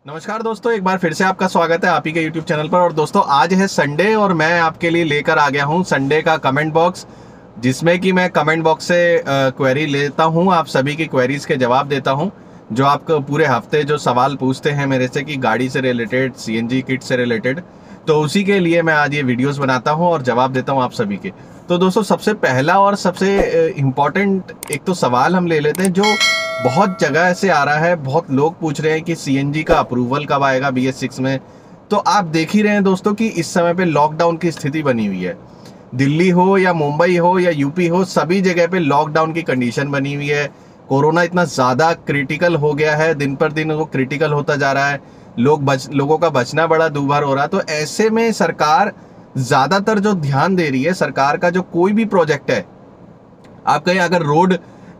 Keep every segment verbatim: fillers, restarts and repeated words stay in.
नमस्कार दोस्तों, एक बार फिर से आपका स्वागत है आप ही के यूट्यूब चैनल पर। और दोस्तों, आज है संडे और मैं आपके लिए लेकर आ गया हूं संडे का कमेंट बॉक्स, जिसमें कि मैं कमेंट बॉक्स से क्वेरी लेता हूं, आप सभी की क्वेरीज के जवाब देता हूं। जो आपको पूरे हफ्ते जो सवाल पूछते हैं मेरे से कि गाड़ी से रिलेटेड, सीएनजी किट से रिलेटेड, तो उसी के लिए मैं आज ये वीडियोस बनाता हूं और जवाब देता हूं आप सभी के। तो दोस्तों, सबसे पहला और सबसे इम्पोर्टेंट एक तो सवाल हम ले लेते हैं, जो बहुत जगह से आ रहा है। बहुत लोग पूछ रहे हैं कि सीएनजी का अप्रूवल कब आएगा बी एस सिक्स में। तो आप देख ही रहे हैं दोस्तों कि इस समय पे लॉकडाउन की स्थिति बनी हुई है। दिल्ली हो या मुंबई हो या यूपी हो, सभी जगह पे लॉकडाउन की कंडीशन बनी हुई है। कोरोना इतना ज़्यादा क्रिटिकल हो गया है, दिन पर दिन वो क्रिटिकल होता जा रहा है। लोग बच लोगों का बचना बड़ा दूभर हो रहा है। तो ऐसे में सरकार ज़्यादातर जो ध्यान दे रही है, सरकार का जो कोई भी प्रोजेक्ट है, आप कहें अगर रोड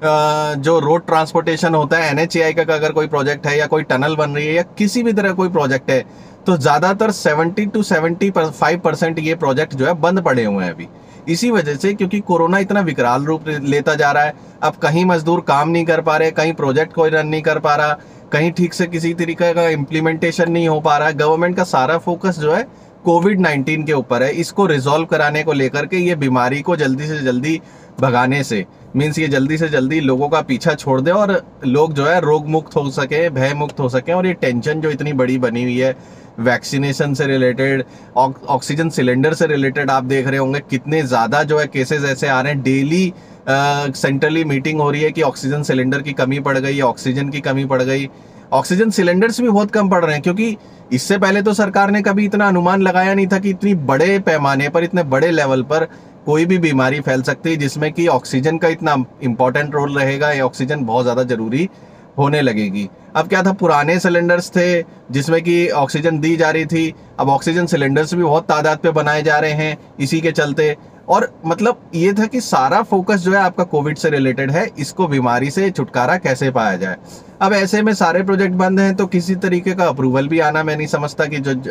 जो रोड ट्रांसपोर्टेशन होता है, एन एच ए आई का अगर कोई प्रोजेक्ट है या कोई टनल बन रही है या किसी भी तरह कोई प्रोजेक्ट है, तो ज़्यादातर सत्तर टू पचहत्तर परसेंट ये प्रोजेक्ट जो है बंद पड़े हुए हैं अभी। इसी वजह से, क्योंकि कोरोना इतना विकराल रूप लेता जा रहा है। अब कहीं मजदूर काम नहीं कर पा रहे, कहीं प्रोजेक्ट कोई रन नहीं कर पा रहा, कहीं ठीक से किसी तरीके का इम्प्लीमेंटेशन नहीं हो पा रहा है। गवर्नमेंट का सारा फोकस जो है कोविड नाइन्टीन के ऊपर है, इसको रिजॉल्व कराने को लेकर के, ये बीमारी को जल्दी से जल्दी भगाने से, मीन्स ये जल्दी से जल्दी लोगों का पीछा छोड़ दे और लोग जो है रोग मुक्त हो सके, भय मुक्त हो सके। और ये टेंशन जो इतनी बड़ी बनी हुई है वैक्सीनेशन से रिलेटेड, ऑक्सीजन सिलेंडर से रिलेटेड, आप देख रहे होंगे कितने ज़्यादा जो है केसेस ऐसे आ रहे हैं। डेली सेंट्रली मीटिंग हो रही है कि ऑक्सीजन सिलेंडर की कमी पड़ गई, ऑक्सीजन की कमी पड़ गई। ऑक्सीजन सिलेंडर्स भी बहुत कम पड़ रहे हैं, क्योंकि इससे पहले तो सरकार ने कभी इतना अनुमान लगाया नहीं था कि इतनी बड़े पैमाने पर, इतने बड़े लेवल पर कोई भी बीमारी फैल सकती है, जिसमें कि ऑक्सीजन का इतना इंपॉर्टेंट रोल रहेगा। ये ऑक्सीजन बहुत ज़्यादा जरूरी होने लगेगी। अब क्या था, पुराने सिलेंडर्स थे जिसमें कि ऑक्सीजन दी जा रही थी, अब ऑक्सीजन सिलेंडर्स भी बहुत तादाद पे बनाए जा रहे हैं इसी के चलते। और मतलब ये था कि सारा फोकस जो है आपका कोविड से रिलेटेड है, इसको बीमारी से छुटकारा कैसे पाया जाए। अब ऐसे में सारे प्रोजेक्ट बंद हैं, तो किसी तरीके का अप्रूवल भी आना मैं नहीं समझता कि जो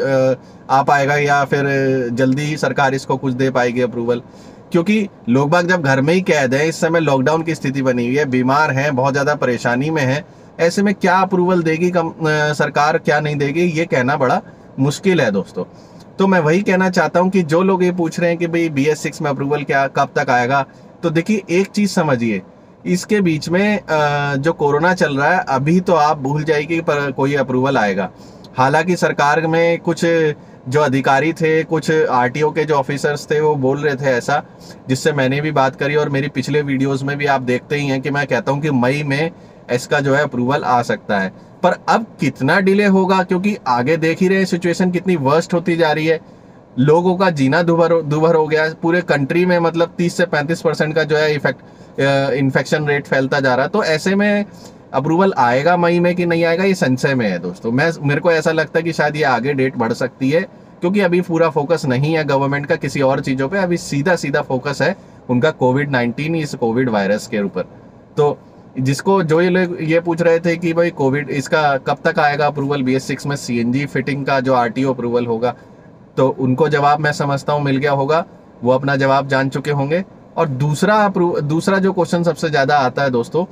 आ पाएगा, या फिर जल्दी ही सरकार इसको कुछ दे पाएगी अप्रूवल। क्योंकि लोग बाग जब घर में ही कैद है, इस समय लॉकडाउन की स्थिति बनी हुई है, बीमार हैं, बहुत ज़्यादा परेशानी में है, ऐसे में क्या अप्रूवल देगी कम सरकार, क्या नहीं देगी, ये कहना बड़ा मुश्किल है दोस्तों। तो मैं वही कहना चाहता हूँ कि जो लोग ये पूछ रहे हैं कि भाई बी एस सिक्स में अप्रूवल क्या कब तक आएगा, तो देखिए एक चीज़ समझिए, इसके बीच में जो कोरोना चल रहा है, अभी तो आप भूल जाइए पर कोई अप्रूवल आएगा। हालांकि सरकार में कुछ जो अधिकारी थे, कुछ आर टी ओ के जो ऑफिसर्स थे, वो बोल रहे थे ऐसा, जिससे मैंने भी बात करी और मेरी पिछले वीडियोस में भी आप देखते ही हैं कि मैं कहता हूं कि मई में इसका जो है अप्रूवल आ सकता है। पर अब कितना डिले होगा, क्योंकि आगे देख ही रहे हैं सिचुएशन कितनी वर्स्ट होती जा रही है। लोगों का जीना दुभर दुभर हो गया है पूरे कंट्री में, मतलब तीस से पैंतीस परसेंट का जो है इफेक्ट इन्फेक्शन रेट फैलता जा रहा है। तो ऐसे में अप्रूवल आएगा मई में कि नहीं आएगा, ये संशय में है दोस्तों। मैं मेरे को ऐसा लगता है कि शायद ये आगे डेट बढ़ सकती है, क्योंकि अभी पूरा फोकस नहीं है गवर्नमेंट का किसी और चीज़ों पे, अभी सीधा सीधा फोकस है उनका कोविड नाइन्टीन, इस कोविड वायरस के ऊपर। तो जिसको जो ये लोग ये पूछ रहे थे कि भाई कोविड इसका कब तक आएगा अप्रूवल बी एस सिक्स में, सीएनजी फिटिंग का जो आर टी ओ अप्रूवल होगा, तो उनको जवाब मैं समझता हूँ मिल गया होगा, वो अपना जवाब जान चुके होंगे। और दूसरा दूसरा जो क्वेश्चन सबसे ज़्यादा आता है दोस्तों,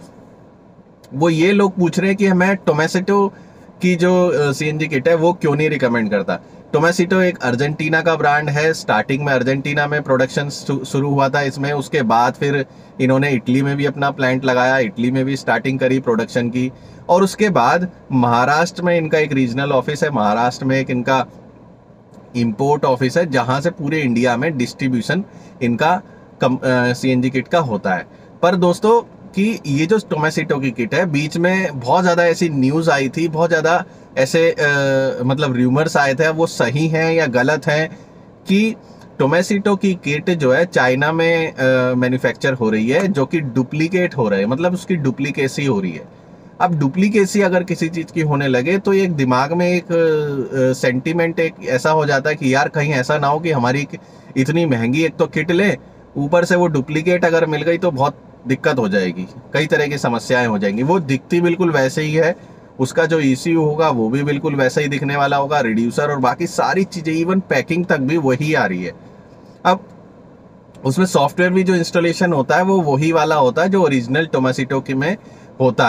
वो ये लोग पूछ रहे हैं कि मैं टोमेसिटो की जो सीएनजी किट है वो क्यों नहीं रिकमेंड करता। टोमेसिटो एक अर्जेंटीना का ब्रांड है। स्टार्टिंग में अर्जेंटीना में प्रोडक्शन शुरू हुआ था इसमें, उसके बाद फिर इन्होंने इटली में भी अपना प्लांट लगाया, इटली में भी स्टार्टिंग करी प्रोडक्शन की, और उसके बाद महाराष्ट्र में इनका एक रीजनल ऑफिस है, महाराष्ट्र में एक इनका इम्पोर्ट ऑफिस है, जहाँ से पूरे इंडिया में डिस्ट्रीब्यूशन इनका सीएनजी किट का होता है। पर दोस्तों कि ये जो टोमेसिटो की किट है, बीच में बहुत ज़्यादा ऐसी न्यूज़ आई थी, बहुत ज़्यादा ऐसे आ, मतलब र्यूमर्स आए थे, वो सही हैं या गलत हैं, कि टोमेसिटो की किट जो है चाइना में मैन्युफैक्चर हो रही है, जो कि डुप्लीकेट हो रहे हैं, मतलब उसकी डुप्लीकेसी हो रही है। अब डुप्लीकेसी अगर किसी चीज़ की होने लगे, तो एक दिमाग में एक सेंटीमेंट एक ऐसा हो जाता है कि यार कहीं ऐसा ना हो कि हमारी इतनी महंगी एक तो किट ले, ऊपर से वो डुप्लीकेट अगर मिल गई तो बहुत दिक्कत हो जाएगी, कई तरह की समस्याएं हो जाएंगी। वो दिखती बिल्कुल वैसे ही है, उसका जो ई सी यू होगा वो भी बिल्कुल वैसा ही दिखने वाला होगा, रिड्यूसर और बाकी सारी चीज़ें, इवन पैकिंग तक भी वही आ रही है। अब उसमें सॉफ्टवेयर भी जो इंस्टॉलेशन होता है वो वही वाला होता है जो ओरिजिनल टोमेसिटो की में होता है।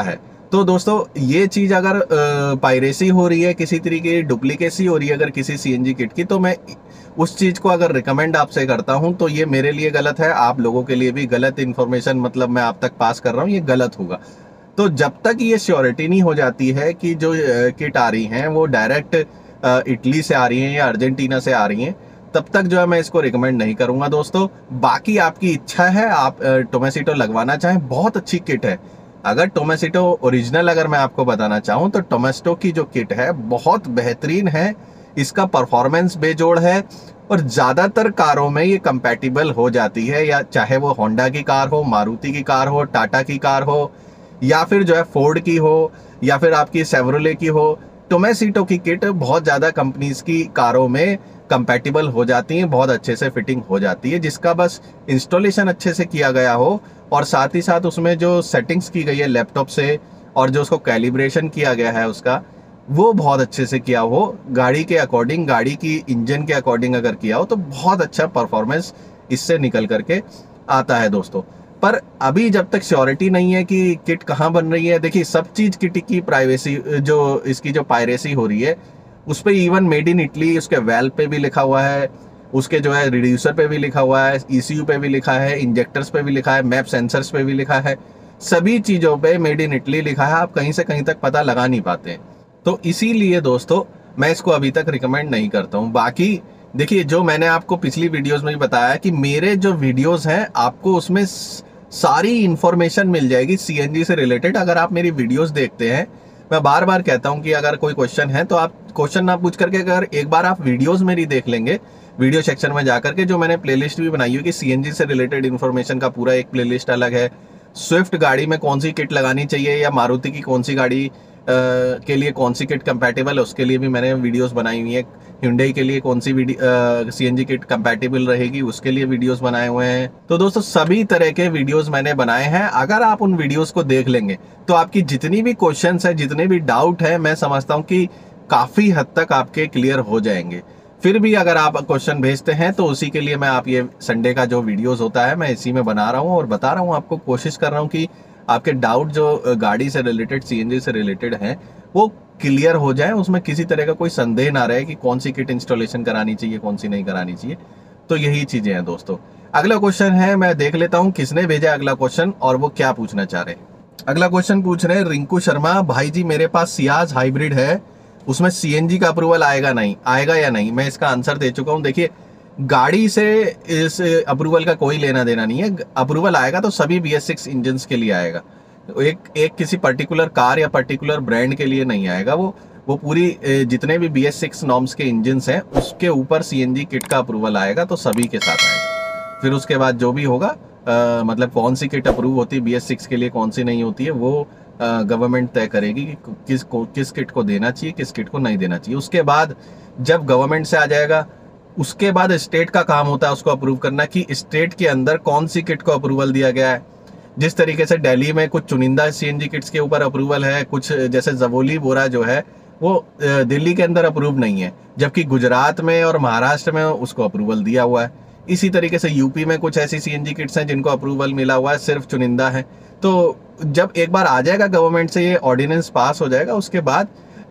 तो दोस्तों ये चीज़ अगर पायरेसी हो रही है, किसी तरीके की डुप्लीकेसी हो रही है अगर किसी सीएनजी किट की, तो मैं उस चीज़ को अगर रिकमेंड आपसे करता हूं तो ये मेरे लिए गलत है, आप लोगों के लिए भी गलत इन्फॉर्मेशन मतलब मैं आप तक पास कर रहा हूं, ये गलत होगा। तो जब तक ये श्योरिटी नहीं हो जाती है कि जो किट आ रही हैं वो डायरेक्ट इटली से आ रही हैं या अर्जेंटीना से आ रही हैं, तब तक जो है मैं इसको रिकमेंड नहीं करूंगा दोस्तों। बाकी आपकी इच्छा है, आप टोमेसिटो लगवाना चाहें, बहुत अच्छी किट है। अगर टोमेसिटो ओरिजिनल अगर मैं आपको बताना चाहूँ तो टोमेसिटो की जो किट है बहुत बेहतरीन है, इसका परफॉर्मेंस बेजोड़ है और ज़्यादातर कारों में ये कंपैटिबल हो जाती है, या चाहे वो होंडा की कार हो, मारुति की कार हो, टाटा की कार हो, या फिर जो है फोर्ड की हो, या फिर आपकी सेवरोले की हो। टोमेसिटो की किट बहुत ज़्यादा कंपनीज की कारों में कंपैटिबल हो जाती हैं, बहुत अच्छे से फिटिंग हो जाती है, जिसका बस इंस्टॉलेशन अच्छे से किया गया हो और साथ ही साथ उसमें जो सेटिंग्स की गई है लैपटॉप से और जो उसको कैलिब्रेशन किया गया है उसका, वो बहुत अच्छे से किया हो, गाड़ी के अकॉर्डिंग, गाड़ी की इंजन के अकॉर्डिंग अगर किया हो तो बहुत अच्छा परफॉर्मेंस इससे निकल करके आता है दोस्तों। पर अभी जब तक श्योरिटी नहीं है कि किट कहाँ बन रही है, देखिए सब चीज़ किट की प्राइवेसी, जो इसकी जो पायरेसी हो रही है उस पर इवन मेड इन इटली उसके वेल पे भी लिखा हुआ है, उसके जो है रिड्यूसर पे भी लिखा हुआ है, ईसीयू पे भी लिखा है, इंजेक्टर्स पे भी लिखा है, मैप सेंसर्स पे भी लिखा है, सभी चीज़ों पे मेड इन इटली लिखा है, आप कहीं से कहीं तक पता लगा नहीं पाते हैं। तो इसीलिए दोस्तों मैं इसको अभी तक रिकमेंड नहीं करता हूँ। बाकी देखिए जो मैंने आपको पिछली वीडियोस में भी बताया कि मेरे जो वीडियोस हैं आपको उसमें सारी इंफॉर्मेशन मिल जाएगी सीएनजी से रिलेटेड। अगर आप मेरी वीडियोस देखते हैं, मैं बार बार कहता हूं कि अगर कोई क्वेश्चन है तो आप क्वेश्चन ना पूछ करके अगर एक बार आप वीडियोस मेरी देख लेंगे, वीडियो सेक्शन में जाकर के जो मैंने प्लेलिस्ट भी बनाई हुई कि सीएनजी से रिलेटेड इन्फॉर्मेशन का पूरा एक प्लेलिस्ट अलग है, स्विफ्ट गाड़ी में कौन सी किट लगानी चाहिए या मारुति की कौन सी गाड़ी आ, के लिए कौन सी किट कंपैटिबल है उसके लिए भी मैंने वीडियोस बनाई हुई है, hyundai के लिए कौन सी सीएनजी किट कंपैटिबल रहेगी उसके लिए वीडियोस बनाए हुए हैं। तो दोस्तों सभी तरह के वीडियोस मैंने बनाए हैं, अगर आप उन वीडियोस को देख लेंगे तो आपकी जितनी भी क्वेश्चंस है, जितने भी डाउट है, मैं समझता हूँ कि काफ़ी हद तक आपके क्लियर हो जाएंगे। फिर भी अगर आप क्वेश्चन भेजते हैं तो उसी के लिए मैं आप ये संडे का जो वीडियोस होता है मैं इसी में बना रहा हूँ और बता रहा हूँ आपको, कोशिश कर रहा हूँ कि आपके डाउट जो गाड़ी से रिलेटेड, सीएनजी से रिलेटेड हैं वो क्लियर हो जाए, उसमें किसी तरह का कोई संदेह ना रहे कि कौन सी किट इंस्टॉलेशन करानी चाहिए, कौन सी नहीं करानी चाहिए। तो यही चीजें हैं दोस्तों। अगला क्वेश्चन है, मैं देख लेता हूँ किसने भेजा अगला क्वेश्चन और वो क्या पूछना चाह रहे हैं। अगला क्वेश्चन पूछ रहे हैं रिंकू शर्मा, भाई जी मेरे पास सियाज हाइब्रिड है, उसमें सीएनजी का अप्रूवल आएगा नहीं आएगा या नहीं? मैं इसका आंसर दे चुका हूँ। देखिए गाड़ी से इस अप्रूवल का कोई लेना देना नहीं है, अप्रूवल आएगा तो सभी बी एस सिक्स इंजन के लिए आएगा, एक एक किसी पर्टिकुलर कार या पर्टिकुलर ब्रांड के लिए नहीं आएगा। वो वो पूरी जितने भी बी एस सिक्स नॉर्म्स के इंजन्स हैं उसके ऊपर सीएनजी किट का अप्रूवल आएगा तो सभी के साथ आएगा। फिर उसके बाद जो भी होगा आ, मतलब कौन सी किट अप्रूव होती है बी एस सिक्स के लिए, कौन सी नहीं होती है, वो गवर्नमेंट तय करेगी कि किस को किस किट को देना चाहिए, किस किट को नहीं देना चाहिए। उसके बाद जब गवर्नमेंट से आ जाएगा उसके बाद स्टेट का काम होता है उसको अप्रूव करना कि स्टेट के अंदर कौन सी किट को अप्रूवल दिया गया है। जिस तरीके से दिल्ली में कुछ चुनिंदा सीएनजी किट्स के ऊपर अप्रूवल है, कुछ जैसे जवोली बोरा जो है वो दिल्ली के अंदर अप्रूव नहीं है, जबकि गुजरात में और महाराष्ट्र में उसको अप्रूवल दिया हुआ है। इसी तरीके से यूपी में कुछ ऐसी सीएनजी किट्स हैं जिनको अप्रूवल मिला हुआ है, सिर्फ चुनिंदा है। तो जब एक बार आ जाएगा गवर्नमेंट से ये ऑर्डिनेंस पास हो जाएगा, उसके बाद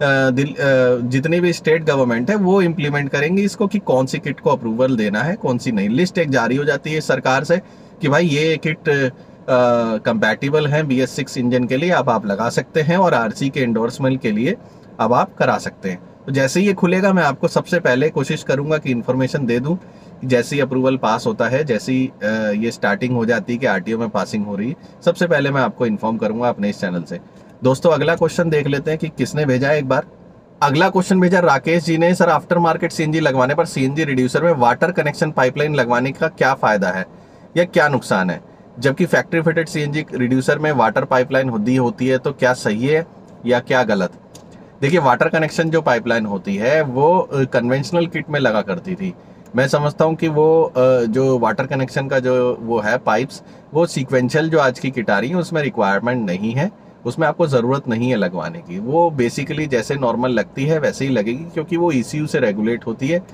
जितनी भी स्टेट गवर्नमेंट है वो इम्प्लीमेंट करेंगी इसको कि कौन सी किट को अप्रूवल देना है, कौन सी नहीं। लिस्ट एक जारी हो जाती है सरकार से कि भाई ये किट कंपैटिबल है बी एस सिक्स इंजन के लिए, अब आप लगा सकते हैं और आरसी के एंडोर्समेंट के लिए अब आप करा सकते हैं। तो जैसे ही ये खुलेगा मैं आपको सबसे पहले कोशिश करूंगा कि इन्फॉर्मेशन दे दूं। जैसे ही अप्रूवल पास होता है, जैसे ही ये स्टार्टिंग हो जाती है कि आरटीओ में पासिंग हो रही है, सबसे पहले मैं आपको इन्फॉर्म करूंगा अपने इस चैनल से। दोस्तों अगला क्वेश्चन देख लेते हैं कि किसने भेजा है एक बार। अगला क्वेश्चन भेजा राकेश जी ने, सर आफ्टर मार्केट सीएनजी लगवाने पर सीएनजी रिड्यूसर में वाटर कनेक्शन पाइपलाइन लगवाने का क्या फायदा है या क्या नुकसान है, जबकि फैक्ट्री फिटेड सीएनजी रिड्यूसर में वाटर पाइपलाइन होती होती है, तो क्या सही है या क्या गलत? देखिए वाटर कनेक्शन जो पाइपलाइन होती है वो कन्वेंशनल किट में लगा करती थी। मैं समझता हूँ कि वो जो वाटर कनेक्शन का जो वो है पाइप्स, वो सीक्वेंशियल जो आज की किट आ रही है उसमें रिक्वायरमेंट नहीं है, उसमें आपको ज़रूरत नहीं है लगवाने की। वो बेसिकली जैसे नॉर्मल लगती है वैसे ही लगेगी, क्योंकि वो ईसीयू से रेगुलेट होती है,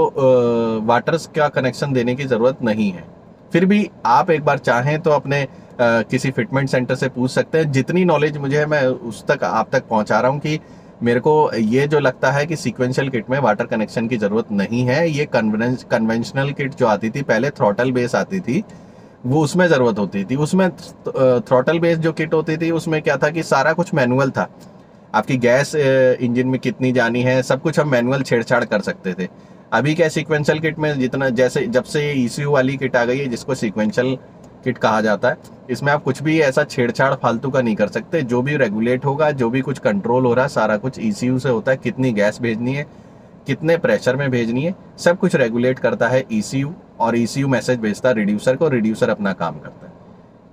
उसको वाटर्स का कनेक्शन देने की ज़रूरत नहीं है। फिर भी आप एक बार चाहें तो अपने किसी फिटमेंट सेंटर से पूछ सकते हैं। जितनी नॉलेज मुझे है मैं उस तक आप तक पहुंचा रहा हूं कि मेरे को ये जो लगता है कि सीक्वेंशियल किट में वाटर कनेक्शन की ज़रूरत नहीं है। ये कन्वेंशनल किट जो आती थी पहले, थ्रॉटल बेस आती थी, वो उसमें ज़रूरत होती थी। उसमें थ्रॉटल बेस जो किट होती थी उसमें क्या था कि सारा कुछ मैनुअल था। आपकी गैस इंजन में कितनी जानी है सब कुछ हम मैनुअल छेड़छाड़ कर सकते थे। अभी क्या सीक्वेंशियल किट में जितना, जैसे जब से ये ईसीयू वाली किट आ गई है जिसको सीक्वेंशियल किट कहा जाता है, इसमें आप कुछ भी ऐसा छेड़छाड़ फालतू का नहीं कर सकते। जो भी रेगुलेट होगा, जो भी कुछ कंट्रोल हो रहा है, सारा कुछ ईसीयू से होता है। कितनी गैस भेजनी है, कितने प्रेशर में भेजनी है, सब कुछ रेगुलेट करता है ईसीयू, और ईसीयू मैसेज भेजता है रिड्यूसर को, रिड्यूसर अपना काम करता है।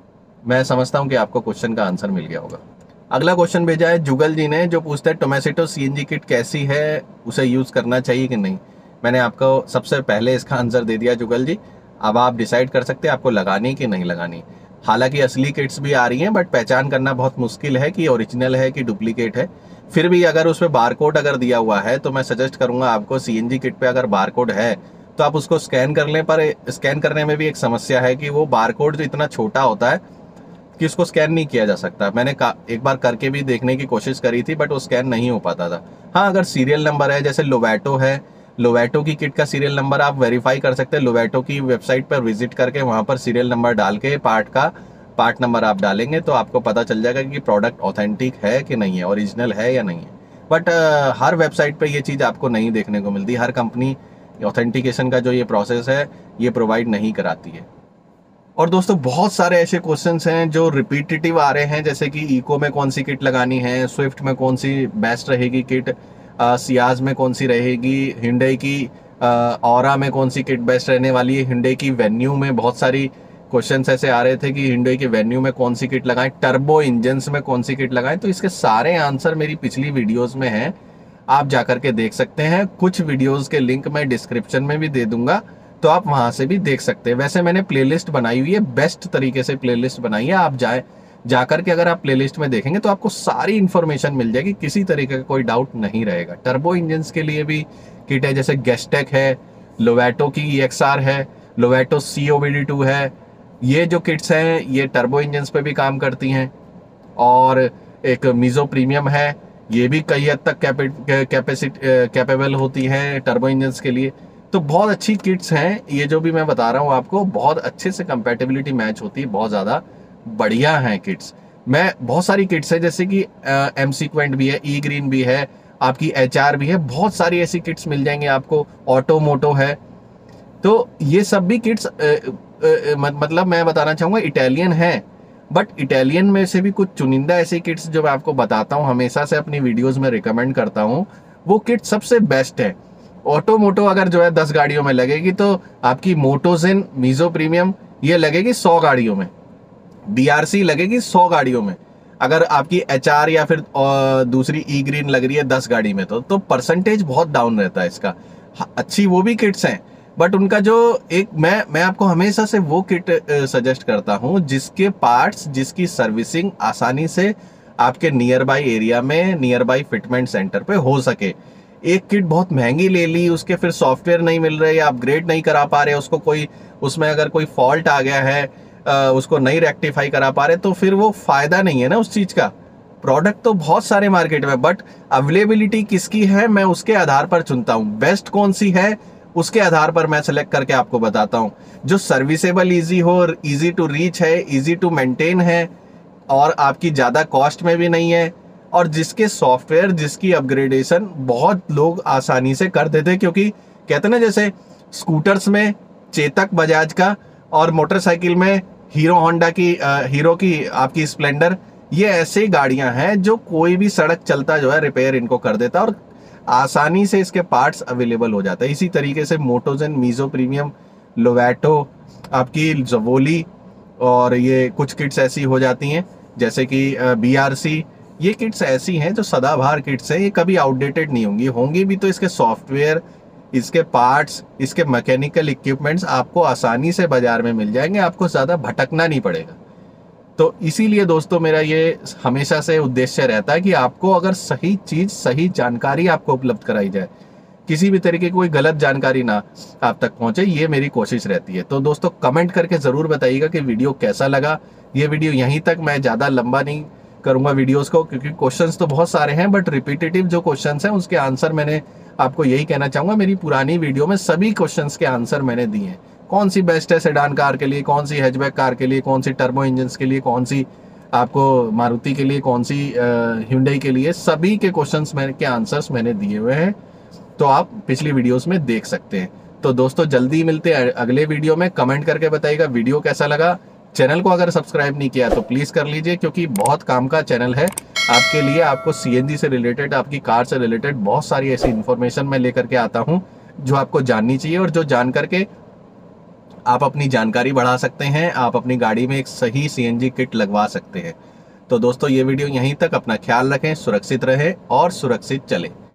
मैं समझता हूं कि आपको क्वेश्चन का आंसर मिल गया होगा। अगला क्वेश्चन भेजा है जुगल जी ने, जो पूछता है टोमेसिटो सीएनजी किट कैसी है, उसे यूज करना चाहिए कि नहीं। मैंने आपको सबसे पहले इसका आंसर दे दिया जुगल जी। अब आप डिसाइड कर सकते हैं आपको लगानी कि नहीं लगानी। हालांकि असली किट्स भी आ रही हैं, बट पहचान करना बहुत मुश्किल है कि ओरिजिनल है कि डुप्लीकेट है। फिर भी अगर उस पर बारकोड अगर दिया हुआ है तो मैं सजेस्ट करूंगा आपको, सीएनजी किट पे अगर बारकोड है तो आप उसको स्कैन कर लें। पर स्कैन करने में भी एक समस्या है कि वो बारकोड जो इतना छोटा होता है कि उसको स्कैन नहीं किया जा सकता। मैंने एक बार करके भी देखने की कोशिश करी थी, बट वो स्कैन नहीं हो पाता था। हाँ, अगर सीरियल नंबर है, जैसे लोवेटो है, लोवेटो की किट का सीरियल नंबर आप वेरीफाई कर सकते हैं। लोवेटो की वेबसाइट पर विजिट करके वहाँ पर सीरियल नंबर डाल के पार्ट का पार्ट नंबर आप डालेंगे तो आपको पता चल जाएगा कि प्रोडक्ट ऑथेंटिक है कि नहीं है, ओरिजिनल है या नहीं है। बट uh, हर वेबसाइट पे ये चीज़ आपको नहीं देखने को मिलती। हर कंपनी ऑथेंटिकेशन का जो ये प्रोसेस है ये प्रोवाइड नहीं कराती है। और दोस्तों बहुत सारे ऐसे क्वेश्चंस हैं जो रिपीटेटिव आ रहे हैं, जैसे कि इको में कौन सी किट लगानी है, स्विफ्ट में कौन सी बेस्ट रहेगी किट, सियाज में कौन सी रहेगी, हिंडई की ऑरा में कौन सी किट बेस्ट रहने वाली है, हिंडई की वेन्यू में बहुत सारी क्वेश्चंस ऐसे आ रहे थे कि हिंडई की वेन्यू में कौन सी किट लगाएं, टर्बो इंजन्स में कौन सी किट लगाएं। तो इसके सारे आंसर मेरी पिछली वीडियोस में हैं, आप जाकर के देख सकते हैं। कुछ वीडियोस के लिंक मैं डिस्क्रिप्शन में भी दे दूंगा, तो आप वहां से भी देख सकते हैं। वैसे मैंने प्लेलिस्ट बनाई हुई है, बेस्ट तरीके से प्लेलिस्ट बनाई है। आप जाए जाकर के अगर आप प्लेलिस्ट में देखेंगे तो आपको सारी इन्फॉर्मेशन मिल जाएगी, किसी तरीके का कोई डाउट नहीं रहेगा। टर्बो इंजन्स के लिए भी किट है, जैसे गेस्टेक है, लोवेटो की ईएक्सआर है, लोवेटो सीओबीडी टू है। ये जो किट्स हैं ये टर्बो इंजन्स पे भी काम करती हैं। और एक मीजो प्रीमियम है, ये भी कई हद तक कैपेसिटी कैपेबल होती है टर्बो इंजन्स के लिए। तो बहुत अच्छी किट्स हैं, ये जो भी मैं बता रहा हूँ आपको, बहुत अच्छे से कंपैटिबिलिटी मैच होती है, बहुत ज़्यादा बढ़िया हैं किट्स। मैं बहुत सारी किट्स है, जैसे कि एम सीक्वेंट भी है, ई ग्रीन भी है, आपकी एच आर भी है, बहुत सारी ऐसी किट्स मिल जाएंगे आपको। ऑटो मोटो है। तो ये सब भी किट्स मतलब मैं बताना चाहूँगा इटालियन है, बट इटालियन में से भी कुछ चुनिंदा ऐसी किट्स जो मैं आपको बताता हूँ, हमेशा से अपनी वीडियोज़ में रिकमेंड करता हूँ, वो किट सबसे बेस्ट है। ऑटो मोटो अगर जो है दस गाड़ियों में लगेगी तो आपकी मोटोजेन मीजो प्रीमियम ये लगेगी सौ गाड़ियों में, बीआरसी लगेगी सौ गाड़ियों में। अगर आपकी एचआर या फिर दूसरी ई ग्रीन लग रही है दस गाड़ी में तो तो परसेंटेज बहुत डाउन रहता है इसका। अच्छी वो भी किट्स हैं, बट उनका जो एक मैं मैं आपको हमेशा से वो किट सजेस्ट करता हूँ जिसके पार्ट्स, जिसकी सर्विसिंग आसानी से आपके नियर बाई एरिया में, नियर बाई फिटमेंट सेंटर पे हो सके। एक किट बहुत महंगी ले ली, उसके फिर सॉफ्टवेयर नहीं मिल रहे या अपग्रेड नहीं करा पा रहे, उसको कोई उसमें अगर कोई फॉल्ट आ गया है, उसको नहीं रेक्टिफाई करा पा रहे, तो फिर वो फायदा नहीं है ना उस चीज का। प्रोडक्ट तो बहुत सारे मार्केट में, बट अवेलेबिलिटी किसकी है मैं उसके आधार पर चुनता हूँ। बेस्ट कौन सी है उसके आधार पर मैं सेलेक्ट करके आपको बताता हूँ। जो सर्विसेबल इजी हो, इजी टू रीच है, इजी टू मेंटेन है, और आपकी ज़्यादा कॉस्ट में भी नहीं है, और जिसके सॉफ्टवेयर, जिसकी अपग्रेडेशन बहुत लोग आसानी से कर देते हैं। क्योंकि कहते ना, जैसे स्कूटर्स में चेतक बजाज का और मोटरसाइकिल में हीरो होंडा की, हीरो की आपकी स्प्लेंडर, ये ऐसे गाड़ियां हैं जो कोई भी सड़क चलता जो है रिपेयर इनको कर देता है और आसानी से इसके पार्ट्स अवेलेबल हो जाता है। इसी तरीके से मोटोजेन, मीजो प्रीमियम, लोवेटो, आपकी जवोली, और ये कुछ किट्स ऐसी हो जाती हैं जैसे कि बीआरसी। ये किट्स ऐसी हैं जो सदाबहार किट्स हैं, ये कभी आउटडेटेड नहीं होंगी। होंगी भी तो इसके सॉफ्टवेयर, इसके पार्ट्स, इसके मैकेनिकल इक्विपमेंट्स आपको आसानी से बाजार में मिल जाएंगे, आपको ज़्यादा भटकना नहीं पड़ेगा। तो इसीलिए दोस्तों मेरा ये हमेशा से उद्देश्य रहता है कि आपको अगर सही चीज़, सही जानकारी आपको उपलब्ध कराई जाए, किसी भी तरीके की कोई गलत जानकारी ना आप तक पहुंचे, ये मेरी कोशिश रहती है। तो दोस्तों कमेंट करके ज़रूर बताइएगा कि वीडियो कैसा लगा। ये वीडियो यहीं तक, मैं ज़्यादा लंबा नहीं करूँगा वीडियोस को, क्योंकि क्वेश्चंस तो बहुत सारे हैं, बट रिपीटेटिव जो क्वेश्चंस हैं उसके आंसर मैंने आपको यही कहना चाहूँगा, मेरी पुरानी वीडियो में सभी क्वेश्चंस के आंसर मैंने दिए हैं। कौन सी बेस्ट है सेडान कार के लिए, कौन सी हैचबैक कार के लिए, कौन सी टर्बो इंजन्स के लिए, कौन सी आपको मारुति के लिए, कौन सी ह्युंडई के लिए, सभी के क्वेश्चंस मैंने के आंसर्स मैंने दिए हुए हैं, तो आप पिछली वीडियोस में देख सकते हैं। तो दोस्तों जल्दी मिलते हैं अगले वीडियो में। कमेंट करके बताइएगा वीडियो कैसा लगा। चैनल को अगर सब्सक्राइब नहीं किया तो प्लीज़ कर लीजिए, क्योंकि बहुत काम का चैनल है आपके लिए। आपको सीएनजी से रिलेटेड, आपकी कार से रिलेटेड बहुत सारी ऐसी इन्फॉर्मेशन मैं लेकर के आता हूँ जो आपको जाननी चाहिए, और जो जान करके आप अपनी जानकारी बढ़ा सकते हैं, आप अपनी गाड़ी में एक सही सीएनजी किट लगवा सकते हैं। तो दोस्तों ये वीडियो यहीं तक, अपना ख्याल रखें, सुरक्षित रहें और सुरक्षित चलें।